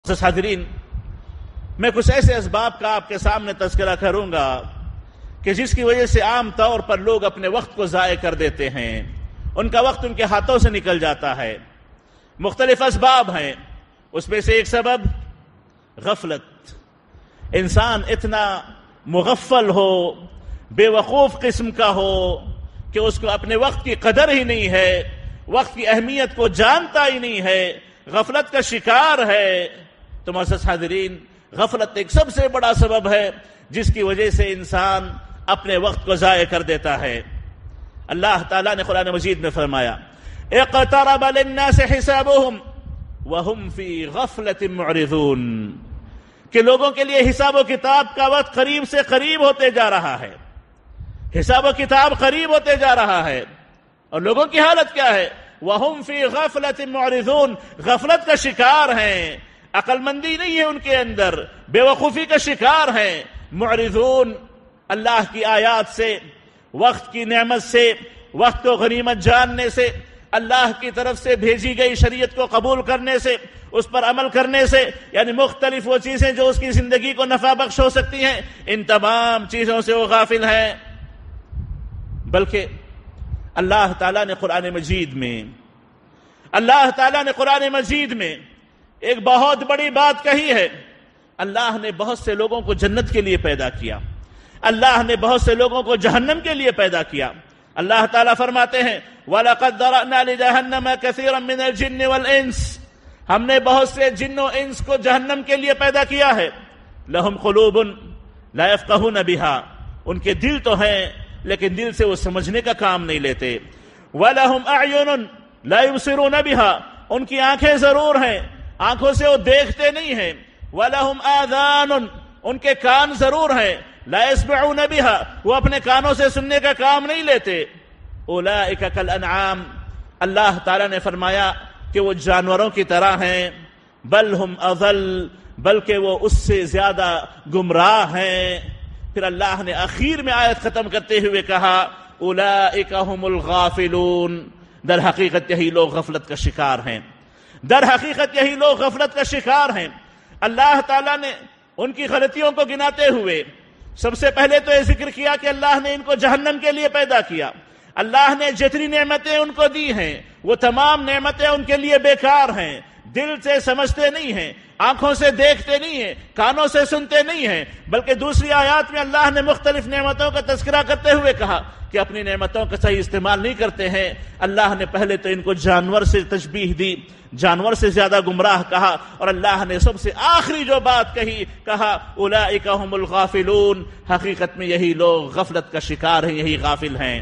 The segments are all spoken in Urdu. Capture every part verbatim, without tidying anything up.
حاضرین، میں کچھ ایسے اسباب کا آپ کے سامنے تذکرہ کروں گا کہ جس کی وجہ سے عام طور پر لوگ اپنے وقت کو ضائع کر دیتے ہیں، ان کا وقت ان کے ہاتھوں سے نکل جاتا ہے۔ مختلف اسباب ہیں، اس میں سے ایک سبب غفلت۔ انسان اتنا مغفل ہو، بے وقوف قسم کا ہو کہ اس کو اپنے وقت کی قدر ہی نہیں ہے، وقت کی اہمیت کو جانتا ہی نہیں ہے، غفلت کا شکار ہے۔ تو معزز حاضرین، غفلت ایک سب سے بڑا سبب ہے جس کی وجہ سے انسان اپنے وقت کو ضائع کر دیتا ہے۔ اللہ تعالیٰ نے قرآن مجید میں فرمایا اقترب للناس حسابهم وهم في غفلة معرضون، کہ لوگوں کے لیے حساب و کتاب کا وقت قریب سے قریب ہوتے جا رہا ہے، حساب و کتاب قریب ہوتے جا رہا ہے، اور لوگوں کی حالت کیا ہے؟ وهم في غفلة معرضون، غفلت کا شکار ہیں، عقل مندی نہیں ہے ان کے اندر، بے وقوفی کا شکار ہیں۔ معرضون، اللہ کی آیات سے، وقت کی نعمت سے، وقت کو غنیمت جاننے سے، اللہ کی طرف سے بھیجی گئی شریعت کو قبول کرنے سے، اس پر عمل کرنے سے، یعنی مختلف وہ چیزیں جو اس کی زندگی کو نفع بخش ہو سکتی ہیں، ان تمام چیزوں سے وہ غافل ہیں۔ بلکہ اللہ تعالیٰ نے قرآن مجید میں اللہ تعالیٰ نے قرآن مجید میں ایک بہت بڑی بات کہی ہے۔ اللہ نے بہت سے لوگوں کو جنت کے لیے پیدا کیا، اللہ نے بہت سے لوگوں کو جہنم کے لیے پیدا کیا۔ اللہ تعالیٰ فرماتے ہیں وَلَقَدْ ذَرَأْنَا لِجَهَنَّمَ كَثِيرًا مِنَ الْجِنِّ وَالْإِنسِ، ہم نے بہت سے جن و انس کو جہنم کے لیے پیدا کیا ہے۔ لَهُمْ قُلُوبٌ لَا يَفْقَهُونَ بِهَا، ان کے دل تو ہیں لیکن دل سے وہ سمجھنے کا کام نہیں لیتے۔ وَلَهُمْ أَعْيُنٌ لَا يُبْصِرُونَ بِهَا، ان کی آنکھیں ضرور ہیں، آنکھوں سے وہ دیکھتے نہیں ہیں۔ وَلَهُمْ آذَانٌ، ان کے کان ضرور ہیں، لَا يَسْمَعُونَ بِهَا، وہ اپنے کانوں سے سننے کا کام نہیں لیتے۔ أُولَئِكَ كَالْأَنْعَامِ، اللہ تعالیٰ نے فرمایا کہ وہ جانوروں کی طرح ہیں، بل ہم اضل، بلکہ وہ اس سے زیادہ گمراہ ہیں۔ پھر اللہ نے آخر میں آیت ختم کرتے ہوئے کہا أُولَئِكَ هُمُ الْغَافِلُونَ، در حقیقت یہی لوگ غفلت کا شکار ہیں، در حقیقت یہی لوگ غفلت کا شکار ہیں۔ اللہ تعالیٰ نے ان کی غلطیوں کو گناتے ہوئے سب سے پہلے تو یہ ذکر کیا کہ اللہ نے ان کو جہنم کے لیے پیدا کیا، اللہ نے جتنی نعمتیں ان کو دی ہیں وہ تمام نعمتیں ان کے لیے بیکار ہیں، دل سے سمجھتے نہیں ہیں، آنکھوں سے دیکھتے نہیں ہیں، کانوں سے سنتے نہیں ہیں۔ بلکہ دوسری آیات میں اللہ نے مختلف نعمتوں کا تذکرہ کرتے ہوئے کہا کہ اپنی نعمتوں کا صحیح استعمال نہیں کرتے ہیں۔ اللہ نے پہلے تو ان کو جانور سے تشبیہ دی، جانور سے زیادہ گمراہ کہا، اور اللہ نے سب سے آخری جو بات کہی کہا اولئک هم الغافلون، حقیقت میں یہی لوگ غفلت کا شکار ہیں، یہی غافل ہیں۔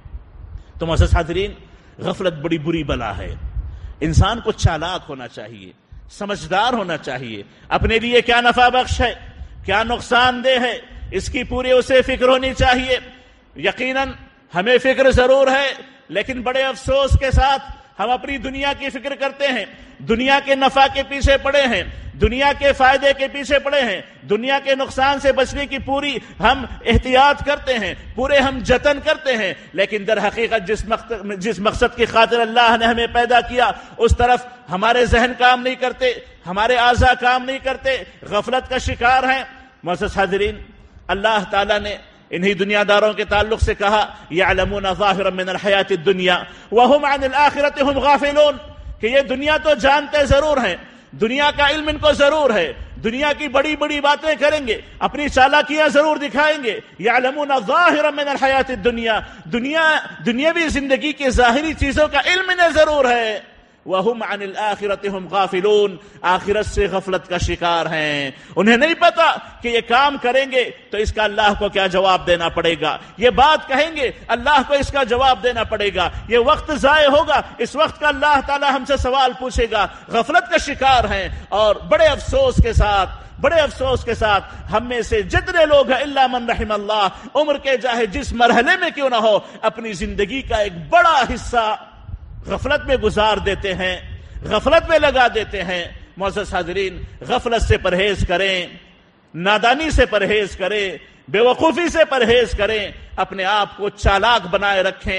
تو معزز حاضرین، غفلت بڑی بری بلا ہے۔ انسان کو چالاک ہونا چاہیے، سمجھدار ہونا چاہیے، اپنے لیے کیا نفع بخش ہے، کیا نقصان دہ ہے، اس کی پوری اسے فکر ہونی چاہیے۔ یقیناً ہمیں فکر ضرور ہے، لیکن بڑے افسوس کے ساتھ ہم اپنی دنیا کی فکر کرتے ہیں، دنیا کے نفع کے پیچھے پڑے ہیں، دنیا کے فائدے کے پیچھے پڑے ہیں، دنیا کے نقصان سے بچنے کی پوری ہم احتیاط کرتے ہیں، پورے ہم جتن کرتے ہیں، لیکن در حقیقت جس مقصد جس مقصد کی خاطر اللہ نے ہمیں پیدا کیا اس طرف ہمارے ذہن کام نہیں کرتے، ہمارے اعضاء کام نہیں کرتے، غفلت کا شکار ہیں۔ معزز حاضرین، اللہ تعالیٰ نے انہی دنیا داروں کے تعلق سے کہا یعلمون ظاہرا من الحیات الدنیا وهم عن الآخرۃ هم غافلون، کہ یہ دنیا تو جانتے ضرور ہیں، دنیا کا علم ان کو ضرور ہے، دنیا کی بڑی بڑی باتیں کریں گے، اپنی چالاکیاں ضرور دکھائیں گے۔ یعلمون ظاہرا من الحیات الدنیا، دنیا دنیاوی زندگی کے ظاہری چیزوں کا علم انہیں ضرور ہے۔ وَهُمْ عَنِ الْآخِرَةِ هُمْ غَافِلُونَ، آخرت سے غفلت کا شکار ہیں، انہیں نہیں پتا کہ یہ کام کریں گے تو اس کا اللہ کو کیا جواب دینا پڑے گا، یہ بات کہیں گے اللہ کو اس کا جواب دینا پڑے گا، یہ وقت ضائع ہوگا، اس وقت کا اللہ تعالی ہم سے سوال پوچھے گا۔ غفلت کا شکار ہیں، اور بڑے افسوس کے ساتھ بڑے افسوس کے ساتھ ہم میں سے جتنے لوگ ہیں الا من رحم اللہ، عمر کے چاہے جس مرحلے میں کیوں نہ ہو، اپنی زندگی کا ایک بڑا حصہ غفلت میں گزار دیتے ہیں، غفلت میں لگا دیتے ہیں۔ معزز حاضرین، غفلت سے پرہیز کریں، نادانی سے پرہیز کریں، بے وقوفی سے پرہیز کریں، اپنے آپ کو چالاک بنائے رکھیں،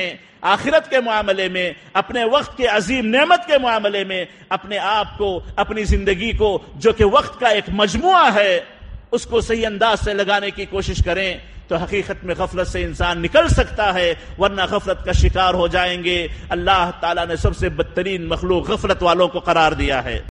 آخرت کے معاملے میں، اپنے وقت کے عظیم نعمت کے معاملے میں اپنے آپ کو، اپنی زندگی کو جو کہ وقت کا ایک مجموعہ ہے، اس کو صحیح انداز سے لگانے کی کوشش کریں تو حقیقت میں غفلت سے انسان نکل سکتا ہے، ورنہ غفلت کا شکار ہو جائیں گے۔ اللہ تعالیٰ نے سب سے بدترین مخلوق غفلت والوں کو قرار دیا ہے۔